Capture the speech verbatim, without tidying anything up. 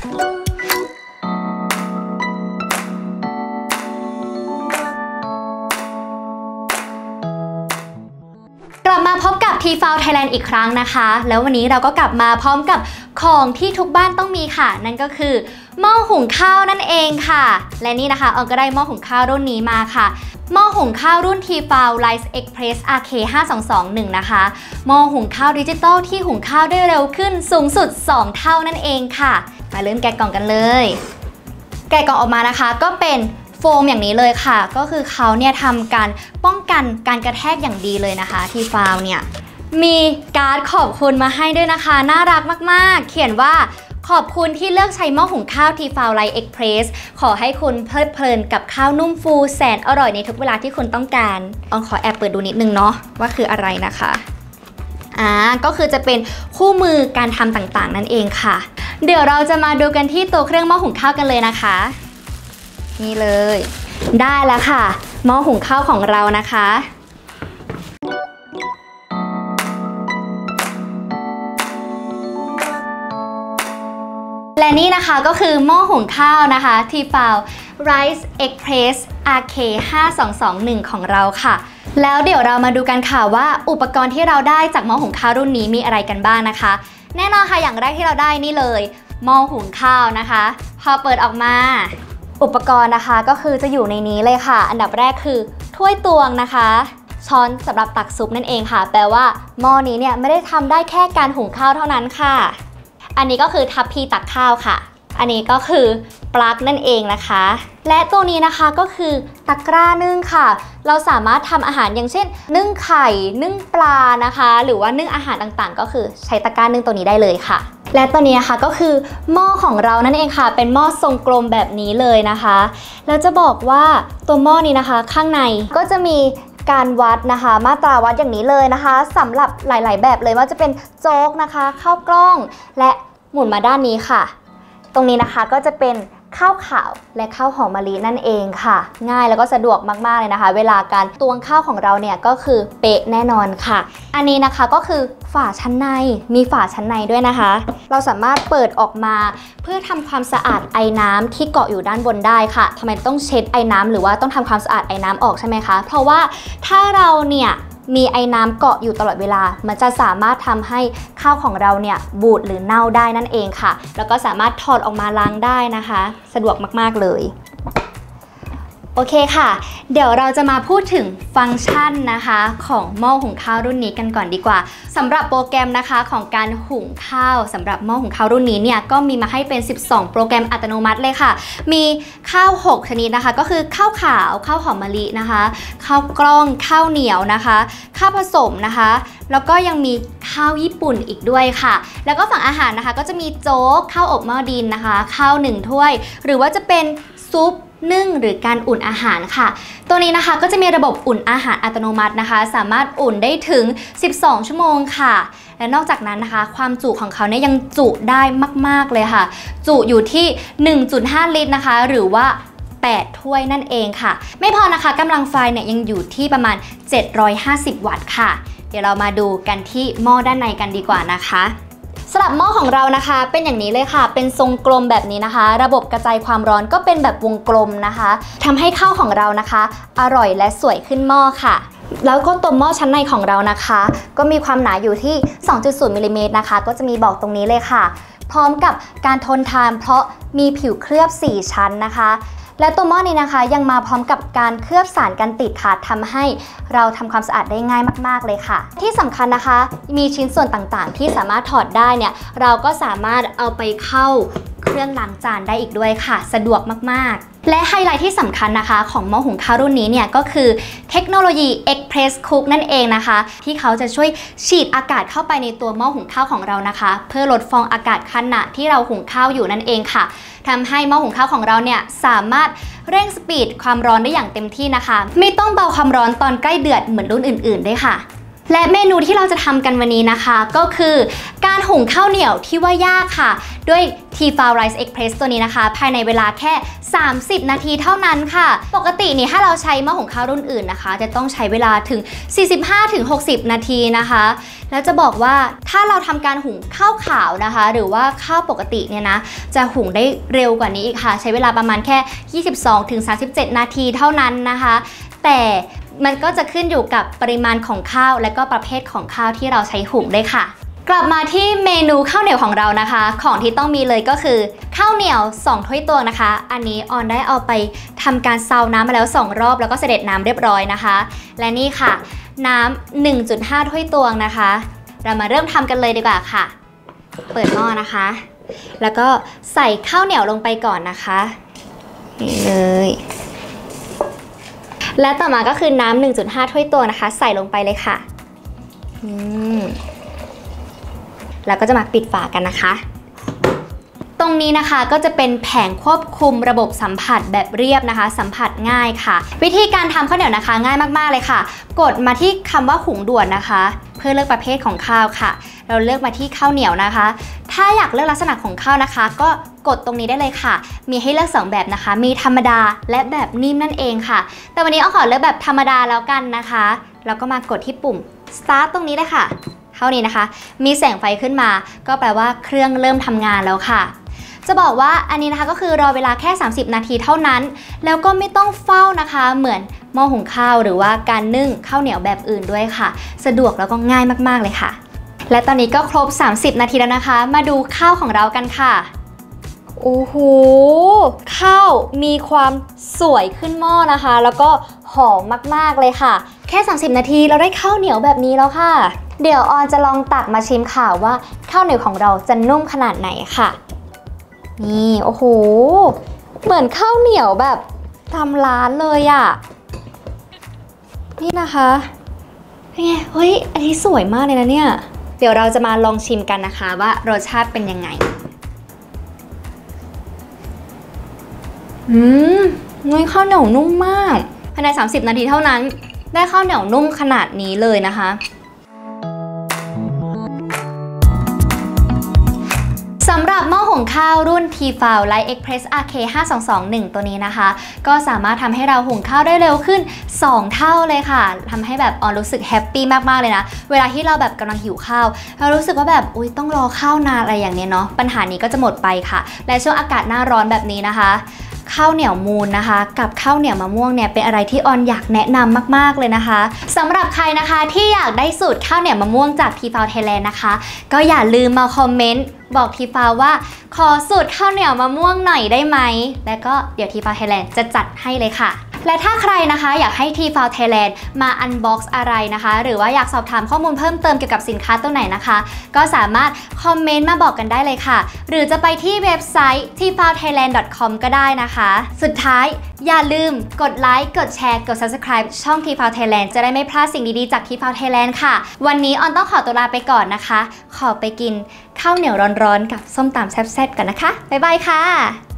กลับมาพบกับ ที ฟาว Thailand อีกครั้งนะคะแล้ววันนี้เราก็กลับมาพร้อมกับของที่ทุกบ้านต้องมีค่ะนั่นก็คือหม้อหุงข้าวนั่นเองค่ะและนี่นะคะออนก็ได้หม้อหุงข้าวรุ่นนี้มาค่ะหม้อหุงข้าวรุ่น ที ฟาว Rice Express อาร์ เค ห้าสองสองหนึ่ง นะคะหม้อหุงข้าวดิจิตอลที่หุงข้าวได้เร็วขึ้นสูงสุดสองเท่านั่นเองค่ะมาเริ่มแกะกล่องกันเลยแกะกล่องออกมานะคะก็เป็นโฟมอย่างนี้เลยค่ะก็คือเขาเนี่ยทำการป้องกันการกระแทกอย่างดีเลยนะคะ ที ฟาว เนี่ยมีการ์ดขอบคุณมาให้ด้วยนะคะน่ารักมากๆเขียนว่าขอบคุณที่เลือกใช้หม้อหุงข้าว ที ฟาว Rice Express ขอให้คุณเพลิดเพลินกับข้าวนุ่มฟูแสนอร่อยในทุกเวลาที่คุณต้องการออนขอแอบเปิดดูนิดนึงเนาะว่าคืออะไรนะคะอ่าก็คือจะเป็นคู่มือการทำต่างๆนั่นเองค่ะเดี๋ยวเราจะมาดูกันที่ตัวเครื่องหม้อหุงข้าวกันเลยนะคะนี่เลยได้แล้วค่ะหม้อหุงข้าวของเรานะคะและนี่นะคะก็คือหม้อหุงข้าวนะคะ ที ฟาว Rice Express อาร์ เค ห้าสองสองหนึ่ง ของเราค่ะแล้วเดี๋ยวเรามาดูกันค่ะว่าอุปกรณ์ที่เราได้จากหม้อหุงข้าวรุ่นนี้มีอะไรกันบ้างนะคะแน่นอนค่ะอย่างแรกที่เราได้นี่เลยหม้อหุงข้าวนะคะพอเปิดออกมาอุปกรณ์นะคะก็คือจะอยู่ในนี้เลยค่ะอันดับแรกคือถ้วยตวงนะคะช้อนสำหรับตักซุปนั่นเองค่ะแปลว่าหม้อนี้เนี่ยไม่ได้ทำได้แค่การหุงข้าวเท่านั้นค่ะอันนี้ก็คือทัพพีตักข้าวค่ะอันนี้ก็คือปลั๊กนั่นเองนะคะและตัวนี้นะคะก็คือตะกร้านึ่งค่ะเราสามารถทำอาหารอย่างเช่นนึ่งไข่นึ่งปลานะคะหรือว่านึ่งอาหารต่างๆก็คือใช้ตะกร้านึ่งตัวนี้ได้เลยค่ะและตัวนี้นะคะก็คือหม้อของเรานั่นเองค่ะเป็นหม้อทรงกลมแบบนี้เลยนะคะแล้วจะบอกว่าตัวหม้อนี้นะคะข้างในก็จะมีการวัดนะคะมาตราวัดอย่างนี้เลยนะคะสำหรับหลายๆแบบเลยว่าจะเป็นโจ๊กนะคะข้าวกล้องและหมุนมาด้านนี้ค่ะตรงนี้นะคะก็จะเป็นข้าวขาวและข้าวหอมมะลินั่นเองค่ะง่ายแล้วก็สะดวกมากๆเลยนะคะเวลาการตวงข้าวของเราเนี่ยก็คือเป๊ะแน่นอนค่ะอันนี้นะคะก็คือฝาชั้นในมีฝาชั้นในด้วยนะคะเราสามารถเปิดออกมาเพื่อทำความสะอาดไอน้ำที่เกาะอยู่ด้านบนได้ค่ะทำไมต้องเช็ดไอน้ำหรือว่าต้องทำความสะอาดไอน้ำออกใช่ไหมคะเพราะว่าถ้าเราเนี่ยมีไอ้น้ำเกาะอยู่ตลอดเวลามันจะสามารถทำให้ข้าวของเราเนี่ยบูดหรือเน่าได้นั่นเองค่ะแล้วก็สามารถถอดออกมาล้างได้นะคะสะดวกมากๆเลยโอเคค่ะเดี๋ยวเราจะมาพูดถึงฟังก์ชันนะคะของหม้อหุงข้าวรุ่นนี้กันก่อนดีกว่าสำหรับโปรแกรมนะคะของการหุงข้าวสำหรับหม้อหุงข้าวรุ่นนี้เนี่ยก็มีมาให้เป็นสิบสองโปรแกรมอัตโนมัติเลยค่ะมีข้าวหกชนิดนะคะก็คือข้าวขาวข้าวหอมมะลินะคะข้าวกล้องข้าวเหนียวนะคะข้าวผสมนะคะแล้วก็ยังมีข้าวญี่ปุ่นอีกด้วยค่ะแล้วก็ฝั่งอาหารนะคะก็จะมีโจ๊กข้าวอบหม้อดินนะคะข้าวหนึ่งถ้วยหรือว่าจะเป็นซุปนึ่งหรือการอุ่นอาหารค่ะตัวนี้นะคะก็จะมีระบบอุ่นอาหารอัตโนมัตินะคะสามารถอุ่นได้ถึงสิบสองชั่วโมงค่ะและนอกจากนั้นนะคะความจุของเขาเนี่ยยังจุได้มากๆเลยค่ะจุอยู่ที่ หนึ่งจุดห้า ลิตรนะคะหรือว่าแปดถ้วยนั่นเองค่ะไม่พอนะคะกำลังไฟเนี่ยยังอยู่ที่ประมาณเจ็ดร้อยห้าสิบวัตต์ค่ะเดี๋ยวเรามาดูกันที่หม้อด้านในกันดีกว่านะคะสำหรับหม้อของเรานะคะเป็นอย่างนี้เลยค่ะเป็นทรงกลมแบบนี้นะคะระบบกระจายความร้อนก็เป็นแบบวงกลมนะคะทำให้ข้าวของเรานะคะอร่อยและสวยขึ้นหม้อค่ะแล้วก็ตัวหม้อชั้นในของเรานะคะก็มีความหนาอยู่ที่ สองจุดศูนย์ มิลลิเมตรนะคะก็จะมีบอกตรงนี้เลยค่ะพร้อมกับการทนทานเพราะมีผิวเคลือบสี่ชั้นนะคะและตัวหม้อนี้นะคะยังมาพร้อมกับการเคลือบสารกันติดค่ะทำให้เราทำความสะอาดได้ง่ายมากๆเลยค่ะที่สำคัญนะคะมีชิ้นส่วนต่างๆที่สามารถถอดได้เนี่ยเราก็สามารถเอาไปเข้าเครื่องล้างจานได้อีกด้วยค่ะสะดวกมากๆและไฮไลท์ที่สำคัญนะคะของหม้อหุงข้าวรุ่นนี้เนี่ยก็คือเทคโนโลยี Express Cook นั่นเองนะคะที่เขาจะช่วยฉีดอากาศเข้าไปในตัวหม้อหุงข้าวของเรานะคะเพื่อลดฟองอากาศขณะที่เราหุงข้าวอยู่นั่นเองค่ะทำให้หม้อหุงข้าวของเราเนี่ยสามารถเร่งสปีดความร้อนได้อย่างเต็มที่นะคะไม่ต้องเบาความร้อนตอนใกล้เดือดเหมือนรุ่นอื่นๆด้วยค่ะและเมนูที่เราจะทำกันวันนี้นะคะก็คือการหุงข้าวเหนียวที่ว่ายากค่ะด้วย Tefal Rice Express ตัวนี้นะคะภายในเวลาแค่สามสิบนาทีเท่านั้นค่ะปกตินี่ถ้าเราใช้หม้อหุงข้าวรุ่นอื่นนะคะจะต้องใช้เวลาถึง สี่สิบห้าถึงหกสิบ นาทีนะคะแล้วจะบอกว่าถ้าเราทำการหุงข้าวขาวนะคะหรือว่าข้าวปกติเนี่ยนะจะหุงได้เร็วกว่านี้อีกค่ะใช้เวลาประมาณแค่ ยี่สิบสองถึงสามสิบเจ็ด นาทีเท่านั้นนะคะแต่มันก็จะขึ้นอยู่กับปริมาณของข้าวและก็ประเภทของข้าวที่เราใช้หุงด้วยค่ะกลับมาที่เมนูข้าวเหนียวของเรานะคะของที่ต้องมีเลยก็คือข้าวเหนียวสองถ้วยตวงนะคะอันนี้ออนได้เอาไปทำการซาวน้ำมาแล้วสองรอบแล้วก็เสด็จน้ำเรียบร้อยนะคะและนี่ค่ะน้ำ หนึ่งจุดห้า ถ้วยตวงนะคะเรามาเริ่มทำกันเลยดีกว่าค่ะเปิดหม้อนะคะแล้วก็ใส่ข้าวเหนียวลงไปก่อนนะคะนี่เลยและต่อมาก็คือน้ำ หนึ่งจุดห้า ถ้วยตวงนะคะใส่ลงไปเลยค่ะอืมแล้วก็จะมาปิดฝากันนะคะตรงนี้นะคะก็จะเป็นแผงควบคุมระบบสัมผัสแบบเรียบนะคะสัมผัสง่ายค่ะวิธีการทำข้าวเหนียวนะคะง่ายมากๆเลยค่ะกดมาที่คำว่าหุงด่วนนะคะเพื่อเลือกประเภทของข้าวค่ะเราเลือกมาที่ข้าวเหนียวนะคะถ้าอยากเลือกลักษณะของข้าวนะคะก็กดตรงนี้ได้เลยค่ะมีให้เลือกสองแบบนะคะมีธรรมดาและแบบนิ่มนั่นเองค่ะแต่วันนี้อ้อขอเลือกแบบธรรมดาแล้วกันนะคะแล้วก็มากดที่ปุ่ม start ตรงนี้เลยค่ะเท่านี้นะคะมีแสงไฟขึ้นมาก็แปลว่าเครื่องเริ่มทำงานแล้วค่ะจะบอกว่าอันนี้นะคะก็คือรอเวลาแค่สามสิบนาทีเท่านั้นแล้วก็ไม่ต้องเฝ้านะคะเหมือนหม้อหุงข้าวหรือว่าการนึ่งข้าวเหนียวแบบอื่นด้วยค่ะสะดวกแล้วก็ง่ายมากๆเลยค่ะและตอนนี้ก็ครบสามสิบนาทีแล้วนะคะมาดูข้าวของเรากันค่ะโอ้โหข้าวมีความสวยขึ้นหม้อนะคะแล้วก็หอมมากๆเลยค่ะแค่สามสิบนาทีเราได้ข้าวเหนียวแบบนี้แล้วค่ะเดี๋ยวออนจะลองตักมาชิมค่ะว่าข้าวเหนียวของเราจะนุ่มขนาดไหนค่ะนี่โอ้โหเหมือนข้าวเหนียวแบบทำร้านเลยอ่ะนี่นะคะเป็นไงเฮ้ยอันนี้สวยมากเลยนะเนี่ยเดี๋ยวเราจะมาลองชิมกันนะคะว่ารสชาติเป็นยังไงอืมนุ้ยข้าวเหนียวนุ่มมากภายในสามสิบนาทีเท่านั้นได้ข้าวเหนียวนุ่มขนาดนี้เลยนะคะสำหรับหม้อหุงข้าวรุ่น Tefal Rice Express อาร์ เค ห้าสองสองหนึ่ง ตัวนี้นะคะก็สามารถทำให้เราหุงข้าวได้เร็วขึ้นสองเท่าเลยค่ะทำให้แบบออนรู้สึกแฮปปี้มากๆเลยนะเวลาที่เราแบบกำลังหิวข้าวเรารู้สึกว่าแบบอุ๊ยต้องรอข้าวนานอะไรอย่างเนี้ยเนาะปัญหานี้ก็จะหมดไปค่ะและช่วงอากาศหน้าร้อนแบบนี้นะคะข้าวเหนียวมูนนะคะกับข้าวเหนียวมะม่วงเนี่ยเป็นอะไรที่ออนอยากแนะนำมากๆเลยนะคะสำหรับใครนะคะที่อยากได้สูตรข้าวเหนียวมะม่วงจาก Tefal Thailand นะคะก็อย่าลืมมาคอมเมนต์บอก Tefal ว่าขอสูตรข้าวเหนียวมะม่วงหน่อยได้ไหมแล้วก็เดี๋ยว Tefal Thailand จะจัดให้เลยค่ะและถ้าใครนะคะอยากให้ Tefal Thailand มาอันบ็อกซ์อะไรนะคะหรือว่าอยากสอบถามข้อมูลเพิ่มเติมเกี่ยวกับสินค้าตัวไหนนะคะก็สามารถคอมเมนต์มาบอกกันได้เลยค่ะหรือจะไปที่เว็บไซต์ ทีฟาลไทยแลนด์ ดอท คอม ก็ได้นะคะสุดท้ายอย่าลืมกดไลค์กดแชร์กด ซับสไครบ์ ช่อง Tefal Thailand จะได้ไม่พลาดสิ่งดีๆจาก Tefal Thailand ค่ะวันนี้ออนต้องขอตัวลาไปก่อนนะคะขอไปกินข้าวเหนียวร้อนๆกับส้มตำแซ่บๆกันนะคะบ๊ายบายค่ะ